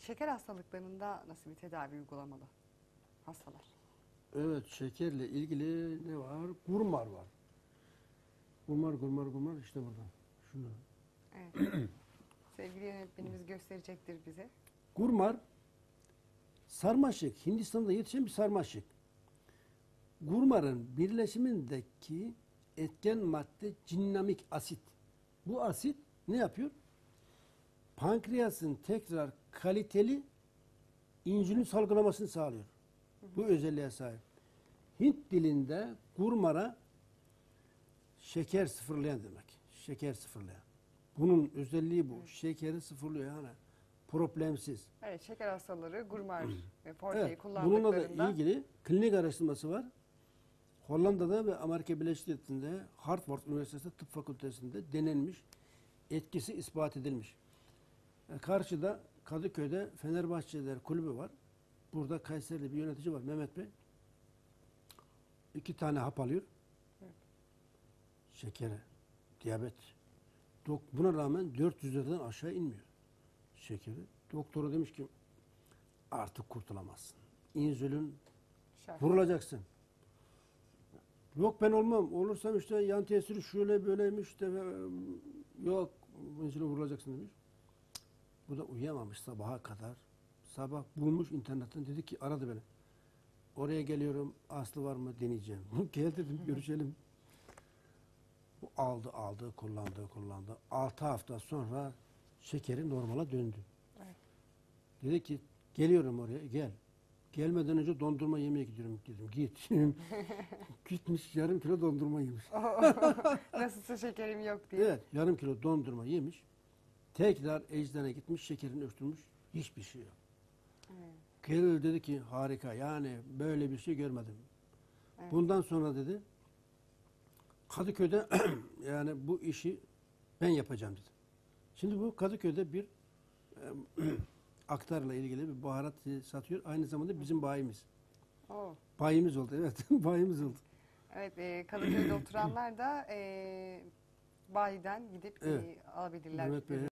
Şeker hastalıklarında nasıl bir tedavi uygulamalı hastalar? Evet, şekerle ilgili ne var? Gurmar var. Gurmar işte burada. Şunu. Evet. Sevgili yönetmenimiz gösterecektir bize. Gurmar sarmaşık. Hindistan'da yetişen bir sarmaşık. Gurmarın birleşimindeki etken madde cinnamik asit. Bu asit ne yapıyor? Pankreasın tekrar kaliteli insülin salgılamasını sağlıyor. Bu özelliğe sahip. Hint dilinde gurmara şeker sıfırlayan demek. Şeker sıfırlayan. Bunun özelliği bu. Şekeri sıfırlıyor yani. Problemsiz. Evet, şeker hastaları gurmar ve forteyi Evet, kullandıklarında... bununla da ilgili klinik araştırması var. Hollanda'da ve Amerika Birleşik Devletleri'nde Harvard Üniversitesi Tıp Fakültesi'nde denenmiş. Etkisi ispat edilmiş. Karşıda Kadıköy'de Fenerbahçeliler Kulübü var. Burada Kayserili bir yönetici var, Mehmet Bey. 2 tane hap alıyor. Evet. Şekeri, diyabet. Buna rağmen 400'lerden aşağı inmiyor şekeri. Doktoru demiş ki artık kurtulamazsın. İnsülin Şart. vurulacaksın. Yok ben olmam. Olursam işte yan tesiri şöyle böyleymiş de yok insülin vurulacaksın demiş. Bu da uyuyamamış sabaha kadar. Sabah bulmuş internetten dedi ki aradı beni. Oraya geliyorum aslı var mı deneyeceğim. Gel dedim görüşelim. Bu aldı kullandı. 6 hafta sonra şekeri normala döndü. Evet. Dedi ki geliyorum oraya gel. Gelmeden önce dondurma yemeye gidiyorum dedim. Git. Gitmiş yarım kilo dondurma yemiş. Nasılsa şekerim yok diye. Evet yarım kilo dondurma yemiş. Tekrar eczane gitmiş şekerini ölçtürmüş. Hiçbir şey yok. Evet. Gel dedi ki harika yani böyle bir şey görmedim. Evet. Bundan sonra dedi Kadıköy'de yani bu işi ben yapacağım dedi. Şimdi bu Kadıköy'de bir aktarla ilgili bir baharat satıyor. Aynı zamanda bizim bayimiz. Oo. Bayimiz oldu evet. Bayimiz oldu. Evet, Kadıköy'de oturanlar da bayiden gidip Evet. alabilirler. Mehmet Bey